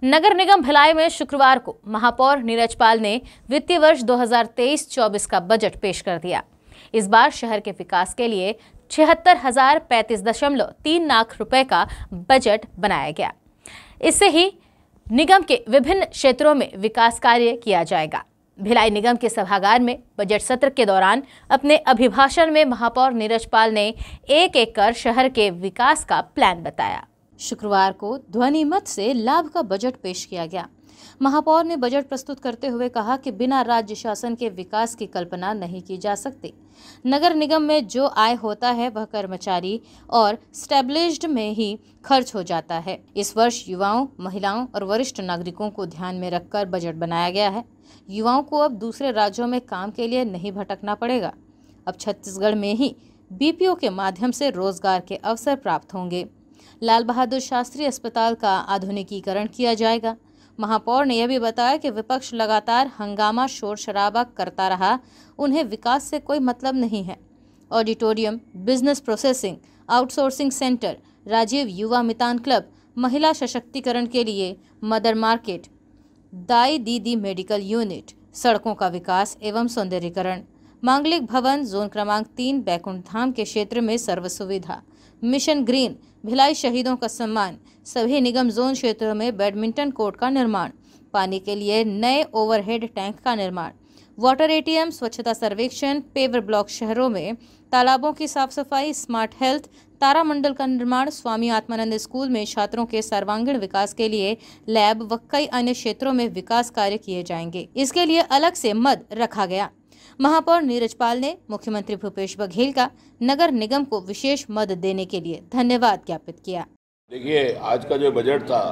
नगर निगम भिलाई में शुक्रवार को महापौर नीरज पाल ने वित्तीय वर्ष 2023-24 का बजट पेश कर दिया। इस बार शहर के विकास के लिए 76,035.3 लाख रुपए का बजट बनाया गया। इससे ही निगम के विभिन्न क्षेत्रों में विकास कार्य किया जाएगा। भिलाई निगम के सभागार में बजट सत्र के दौरान अपने अभिभाषण में महापौर नीरज पाल ने एक एक कर शहर के विकास का प्लान बताया। शुक्रवार को ध्वनि मत से लाभ का बजट पेश किया गया। महापौर ने बजट प्रस्तुत करते हुए कहा कि बिना राज्य शासन के विकास की कल्पना नहीं की जा सकती। नगर निगम में जो आय होता है वह कर्मचारी और स्टैब्लिश्ड में ही खर्च हो जाता है। इस वर्ष युवाओं, महिलाओं और वरिष्ठ नागरिकों को ध्यान में रखकर बजट बनाया गया है। युवाओं को अब दूसरे राज्यों में काम के लिए नहीं भटकना पड़ेगा। अब छत्तीसगढ़ में ही बीपीओ के माध्यम से रोजगार के अवसर प्राप्त होंगे। लाल बहादुर शास्त्री अस्पताल का आधुनिकीकरण किया जाएगा। महापौर ने यह भी बताया कि विपक्ष लगातार हंगामा शोर शराबा करता रहा, उन्हें विकास से कोई मतलब नहीं है। Auditorium, business processing, outsourcing centre, Rajiv Yuva Mitan club, महिला सशक्तिकरण के लिए मदर मार्केट, दाई दीदी मेडिकल यूनिट, सड़कों का विकास एवं सौंदर्यीकरण, मांगलिक भवन, जोन क्रमांक 3 बैकुंठ धाम के क्षेत्र में सर्व सुविधा, मिशन ग्रीन, भिलाई शहीदों का सम्मान, सभी निगम जोन क्षेत्रों में बैडमिंटन कोर्ट का निर्माण, पानी के लिए नए ओवरहेड टैंक का निर्माण, वाटर एटीएम, स्वच्छता सर्वेक्षण, पेवर ब्लॉक शहरों में तालाबों की साफ सफाई, स्मार्ट हेल्थ, तारामंडल का निर्माण, स्वामी आत्मानंद स्कूल में छात्रों के सर्वांगीण विकास के लिए लैब व कई अन्य क्षेत्रों में विकास कार्य किए जाएंगे। इसके लिए अलग से मद रखा गया। महापौर नीरज पाल ने मुख्यमंत्री भूपेश बघेल का नगर निगम को विशेष मद देने के लिए धन्यवाद ज्ञापित किया। देखिए, आज का जो बजट था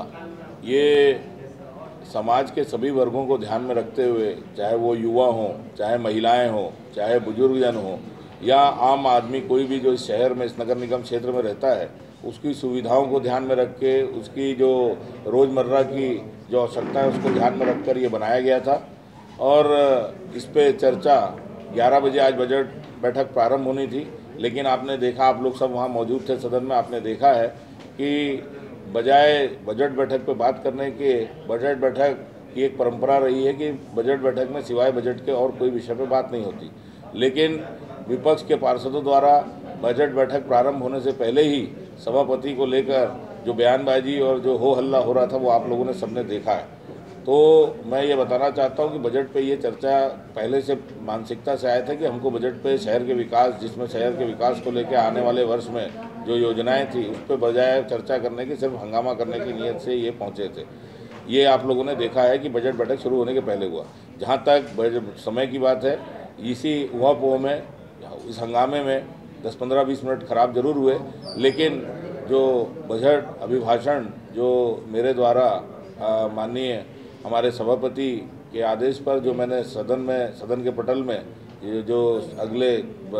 ये समाज के सभी वर्गों को ध्यान में रखते हुए, चाहे वो युवा हों, चाहे महिलाएं हों, चाहे बुजुर्गजन हों या आम आदमी, कोई भी जो इस शहर में, इस नगर निगम क्षेत्र में रहता है, उसकी सुविधाओं को ध्यान में रख के, उसकी जो रोज़मर्रा की जो आवश्यकता है उसको ध्यान में रखकर ये बनाया गया था। और इस पे चर्चा 11 बजे आज बजट बैठक प्रारंभ होनी थी, लेकिन आपने देखा, आप लोग सब वहाँ मौजूद थे सदन में, आपने देखा है कि बजाय बजट बैठक पे बात करने के, बजट बैठक की एक परंपरा रही है कि बजट बैठक में सिवाय बजट के और कोई विषय पे बात नहीं होती। लेकिन विपक्ष के पार्षदों द्वारा बजट बैठक प्रारंभ होने से पहले ही सभापति को लेकर जो बयानबाजी और जो हो हल्ला हो रहा था वो आप लोगों ने सबने देखा है। तो मैं ये बताना चाहता हूँ कि बजट पे ये चर्चा पहले से मानसिकता से आया था कि हमको बजट पे शहर के विकास, जिसमें शहर के विकास को लेकर आने वाले वर्ष में जो योजनाएं थी उस पर बजाय चर्चा करने की सिर्फ हंगामा करने की नीयत से ये पहुँचे थे। ये आप लोगों ने देखा है कि बजट बैठक शुरू होने के पहले हुआ। जहाँ तक समय की बात है, इसी उहापोह में, इस हंगामे में 10-15-20 मिनट खराब जरूर हुए, लेकिन जो बजट अभिभाषण जो मेरे द्वारा माननीय हमारे सभापति के आदेश पर जो मैंने सदन के पटल में ये जो अगले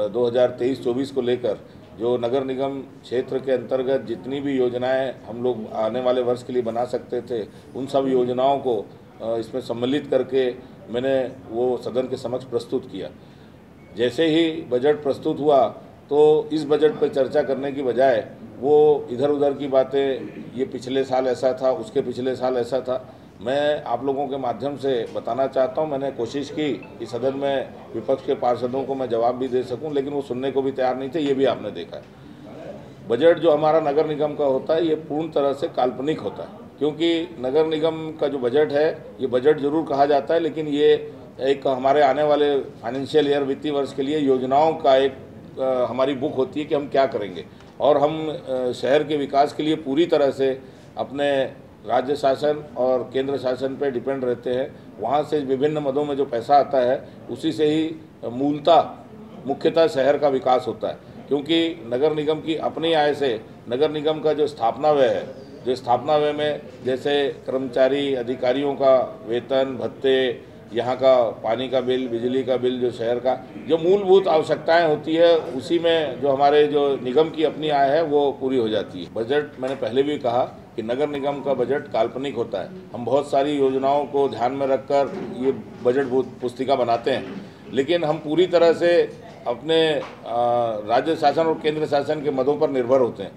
2023-24 को लेकर जो नगर निगम क्षेत्र के अंतर्गत जितनी भी योजनाएं हम लोग आने वाले वर्ष के लिए बना सकते थे, उन सब योजनाओं को इसमें सम्मिलित करके मैंने वो सदन के समक्ष प्रस्तुत किया। जैसे ही बजट प्रस्तुत हुआ तो इस बजट पर चर्चा करने की बजाय वो इधर उधर की बातें, ये पिछले साल ऐसा था, उसके पिछले साल ऐसा था, मैं आप लोगों के माध्यम से बताना चाहता हूं, मैंने कोशिश की कि सदन में विपक्ष के पार्षदों को मैं जवाब भी दे सकूं, लेकिन वो सुनने को भी तैयार नहीं थे। ये भी आपने देखा है। बजट जो हमारा नगर निगम का होता है ये पूर्ण तरह से काल्पनिक होता है, क्योंकि नगर निगम का जो बजट है ये बजट जरूर कहा जाता है, लेकिन ये एक हमारे आने वाले फाइनेंशियल ईयर, वित्तीय वर्ष के लिए योजनाओं का एक हमारी बुक होती है कि हम क्या करेंगे। और हम शहर के विकास के लिए पूरी तरह से अपने राज्य शासन और केंद्र शासन पर डिपेंड रहते हैं। वहाँ से विभिन्न मदों में जो पैसा आता है उसी से ही मुख्यतः शहर का विकास होता है, क्योंकि नगर निगम की अपनी आय से नगर निगम का जो स्थापना व्यय है, जो स्थापना व्यय में जैसे कर्मचारी अधिकारियों का वेतन भत्ते, यहाँ का पानी का बिल, बिजली का बिल, जो शहर का जो मूलभूत आवश्यकताएं होती है, उसी में जो हमारे जो निगम की अपनी आय है वो पूरी हो जाती है। बजट, मैंने पहले भी कहा कि नगर निगम का बजट काल्पनिक होता है। हम बहुत सारी योजनाओं को ध्यान में रखकर ये बजट पुस्तिका बनाते हैं, लेकिन हम पूरी तरह से अपने राज्य शासन और केंद्र शासन के मदों पर निर्भर होते हैं।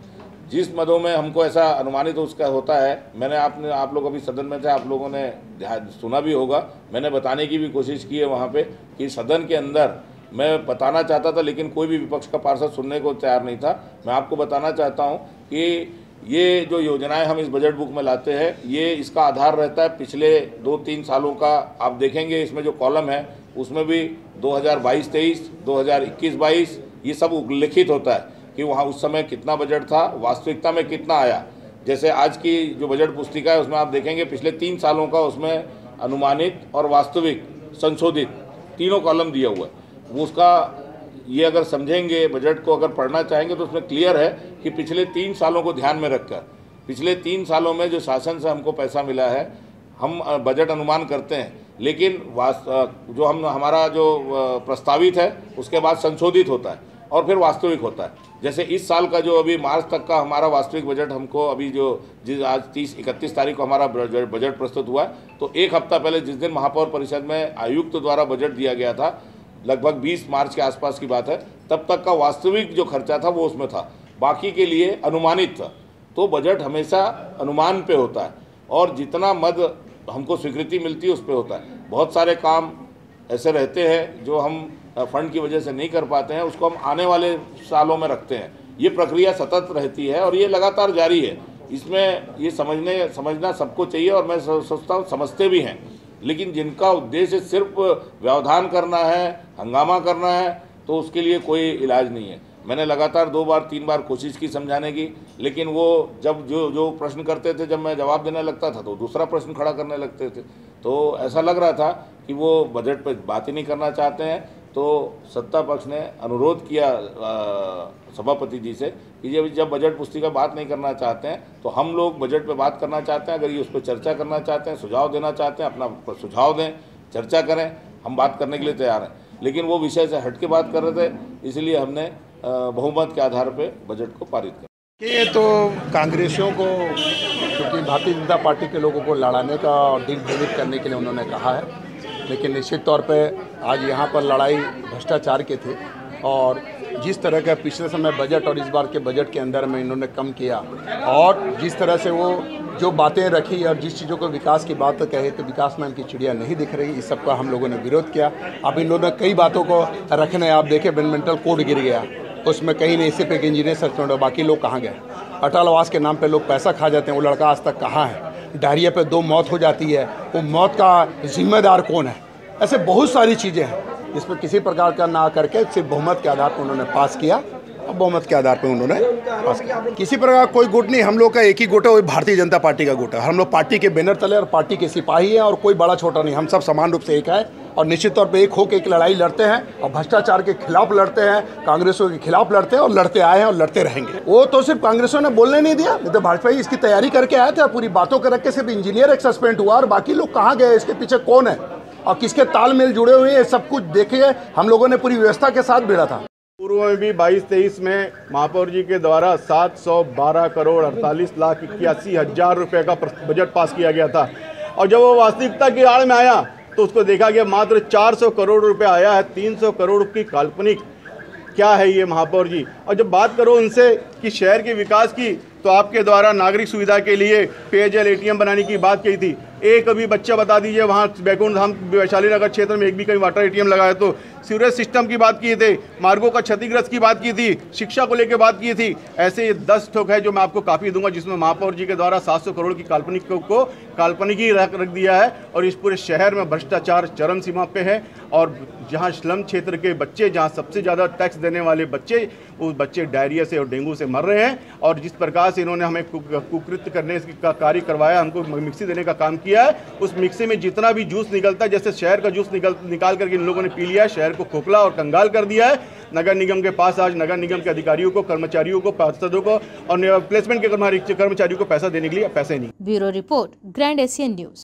जिस मदों में हमको ऐसा अनुमानित उसका होता है, आप लोग अभी सदन में थे, आप लोगों ने सुना भी होगा, मैंने बताने की भी कोशिश की है वहाँ पे कि सदन के अंदर मैं बताना चाहता था, लेकिन कोई भी विपक्ष का पार्षद सुनने को तैयार नहीं था। मैं आपको बताना चाहता हूँ कि ये जो योजनाएं हम इस बजट बुक में लाते हैं, ये इसका आधार रहता है पिछले 2-3 सालों का। आप देखेंगे इसमें जो कॉलम है उसमें भी 2022-23, 2021-22 ये सब उल्लिखित होता है कि वहाँ उस समय कितना बजट था, वास्तविकता में कितना आया। जैसे आज की जो बजट पुस्तिका है उसमें आप देखेंगे पिछले 3 सालों का उसमें अनुमानित और वास्तविक संशोधित तीनों कॉलम दिया हुआ है। वो उसका ये अगर समझेंगे, बजट को अगर पढ़ना चाहेंगे तो उसमें क्लियर है कि पिछले 3 सालों को ध्यान में रखकर, पिछले 3 सालों में जो शासन से हमको पैसा मिला है, हम बजट अनुमान करते हैं, लेकिन जो हमारा जो प्रस्तावित है उसके बाद संशोधित होता है और फिर वास्तविक होता है। जैसे इस साल का जो अभी मार्च तक का हमारा वास्तविक बजट हमको अभी आज 31 तारीख को हमारा बजट प्रस्तुत हुआ है, तो एक हफ्ता पहले जिस दिन महापौर परिषद में आयुक्त द्वारा बजट दिया गया था, लगभग 20 मार्च के आसपास की बात है, तब तक का वास्तविक जो खर्चा था वो उसमें था, बाकी के लिए अनुमानित था। तो बजट हमेशा अनुमान पे होता है और जितना मद हमको स्वीकृति मिलती है उस पे होता है। बहुत सारे काम ऐसे रहते हैं जो हम फंड की वजह से नहीं कर पाते हैं, उसको हम आने वाले सालों में रखते हैं। ये प्रक्रिया सतत रहती है और ये लगातार जारी है। इसमें ये समझना सबको चाहिए और मैं सोचता हूँ समझते भी हैं, लेकिन जिनका उद्देश्य सिर्फ व्यवधान करना है, हंगामा करना है, तो उसके लिए कोई इलाज नहीं है। मैंने लगातार 2-3 बार कोशिश की समझाने की, लेकिन वो जब जो प्रश्न करते थे, जब मैं जवाब देने लगता था तो दूसरा प्रश्न खड़ा करने लगते थे। तो ऐसा लग रहा था कि वो बजट पर बात ही नहीं करना चाहते हैं। तो सत्ता पक्ष ने अनुरोध किया सभापति जी से कि जब बजट पुस्तिका बात नहीं करना चाहते हैं तो हम लोग बजट पे बात करना चाहते हैं, अगर ये उस पर चर्चा करना चाहते हैं, सुझाव देना चाहते हैं, अपना सुझाव दें, चर्चा करें, हम बात करने के लिए तैयार हैं। लेकिन वो विषय से हट के बात कर रहे थे, इसलिए हमने बहुमत के आधार पर बजट को पारित किया। ये तो कांग्रेसियों को, क्योंकि भारतीय जनता पार्टी के लोगों को लड़ाने का और डिसक्रेडिट करने के लिए उन्होंने कहा है, लेकिन निश्चित तौर पे आज यहाँ पर लड़ाई भ्रष्टाचार के थे और जिस तरह का पिछले समय बजट और इस बार के बजट के अंदर में इन्होंने कम किया और जिस तरह से वो जो बातें रखी और जिस चीज़ों को विकास की बात कहे तो विकास नाम की चिड़िया नहीं दिख रही, इस सब का हम लोगों ने विरोध किया। अब इन लोगों ने कई बातों को रखने, आप देखें एनवायरमेंटल कोड गिर गया, उसमें कहीं नहीं, सिर्फ एक इंजीनियर सस्पेंड हो, बाकी लोग कहाँ गए। अटल आवास के नाम पे लोग पैसा खा जाते हैं, वो लड़का आज तक कहाँ है। डायरिया पे 2 मौत हो जाती है, वो मौत का जिम्मेदार कौन है। ऐसे बहुत सारी चीज़ें हैं जिसमें किसी प्रकार का ना करके सिर्फ बहुमत के आधार पर उन्होंने पास किया और बहुमत के आधार पर उन्होंने पास किया। किसी प्रकार कोई गुट नहीं, हम लोग का एक ही गुट है, वो भारतीय जनता पार्टी का गुट है। हम लोग पार्टी के बैनर तले और पार्टी के सिपाही हैं और कोई बड़ा छोटा नहीं, हम सब समान रूप से एक है और निश्चित तौर पे एक होकर एक लड़ाई लड़ते हैं और भ्रष्टाचार के खिलाफ लड़ते हैं, कांग्रेसों के खिलाफ लड़ते हैं और लड़ते आए हैं और लड़ते रहेंगे। वो तो सिर्फ कांग्रेसों ने बोलने नहीं दिया, नहीं तो भाजपा ही इसकी तैयारी करके आए थे और पूरी बातों के रख के सिर्फ इंजीनियर एक सस्पेंड हुआ और बाकी लोग कहाँ गए, इसके पीछे कौन है और किसके तालमेल जुड़े हुए हैं, सब कुछ देखिए। हम लोगों ने पूरी व्यवस्था के साथ भिड़ा था। पूर्व में भी 22-23 में महापौर जी के द्वारा 712 करोड़ 48,81,000 रुपये का बजट पास किया गया था और जब वो वास्तविकता की आड़ में आया तो उसको देखा गया मात्र 400 करोड़ रुपए आया है। 300 करोड़ की काल्पनिक क्या है ये महापौर जी। और जब बात करो उनसे कि शहर के विकास की, तो आपके द्वारा नागरिक सुविधा के लिए पेयजल एटीएम बनाने की बात कही थी। एक अभी बच्चा बता दीजिए वहाँ बैकुंठ धाम वैशाली नगर क्षेत्र में एक भी कहीं वाटर एटीएम लगाया। तो सीवरेज सिस्टम की बात किए थे, मार्गों का क्षतिग्रस्त की बात की थी, शिक्षा को लेकर बात की थी। ऐसे ये 10 ठोक है जो मैं आपको काफ़ी दूंगा, जिसमें महापौर जी के द्वारा 700 करोड़ की काल्पनिक ही रख दिया है और इस पूरे शहर में भ्रष्टाचार चरम सीमा पे है। और जहाँ स्लम क्षेत्र के बच्चे, जहाँ सबसे ज़्यादा टैक्स देने वाले बच्चे, उस बच्चे डायरिया से और डेंगू से मर रहे हैं। और जिस प्रकार से इन्होंने हमें कुकृत्य करने का कार्य करवाया, हमको मिक्सी देने का काम किया है, उस मिक्सी में जितना भी जूस निकलता है, जैसे शहर का जूस निकाल करके इन लोगों ने पी लिया है, शहर को खोखला और कंगाल कर दिया है। नगर निगम के पास आज नगर निगम के अधिकारियों को, कर्मचारियों को, पार्षदों को और प्लेसमेंट के कर्मचारियों को पैसा देने के लिए पैसे नहीं। Bureau report, grand Asian news.